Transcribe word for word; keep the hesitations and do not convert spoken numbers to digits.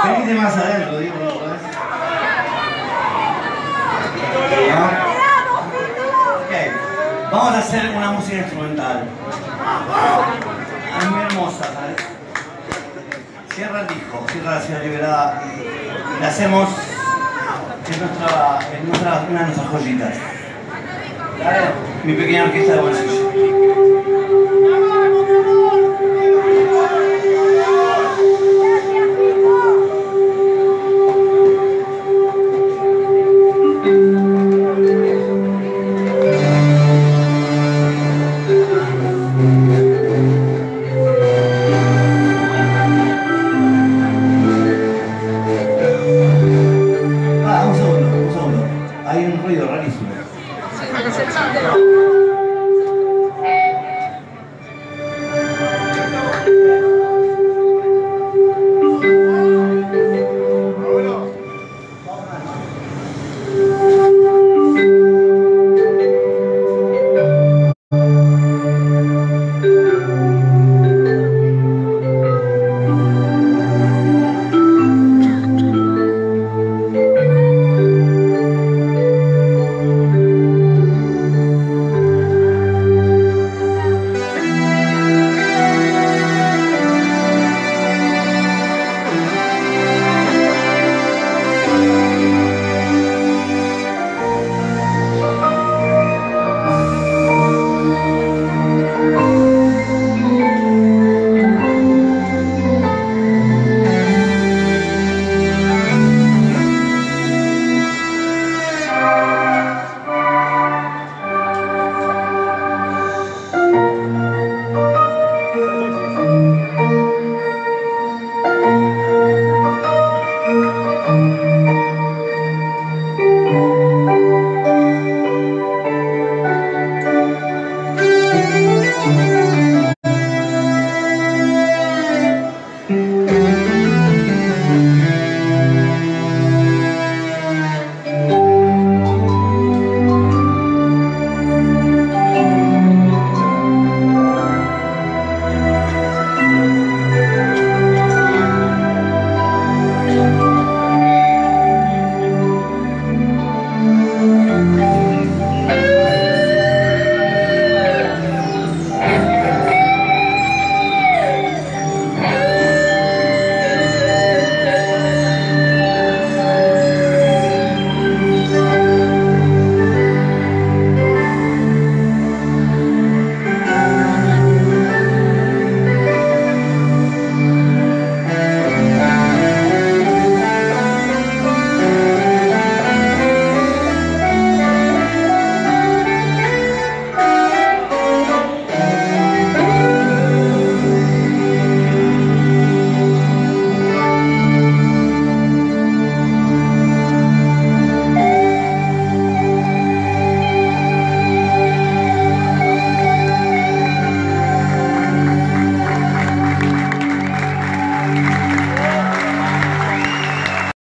Venite más adentro, digo, ¿no? Ok, vamos a hacer una música instrumental. Es muy hermosa, ¿sabes? Cierra el disco, cierra la ciudad liberada. La hacemos en nuestra, en nuestra, una de nuestras joyitas. Mi pequeña orquesta de bolsillo.